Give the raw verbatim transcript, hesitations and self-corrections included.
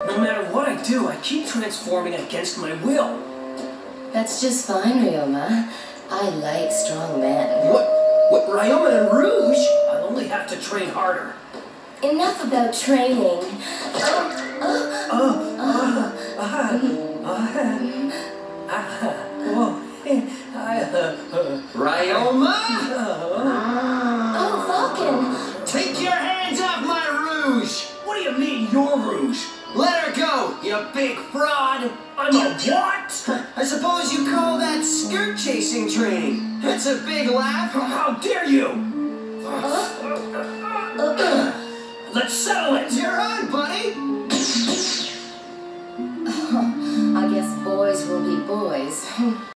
No matter what I do, I keep transforming against my will. That's just fine, Ryoma. I like strong men. What? What? Ryoma and Rouge? I'll only have to train harder. Enough about training. Oh, oh, Oh, uh, uh, uh, uh, uh, whoa, I, uh, uh, Ryoma? oh, Falcon! Take your hands off my Rouge! What do you mean, you're Rouge? Let her go, you big fraud! I'm a what? I suppose you call that skirt chasing training. That's a big laugh. How dare you? Let's settle it! You're on, buddy! I guess boys will be boys.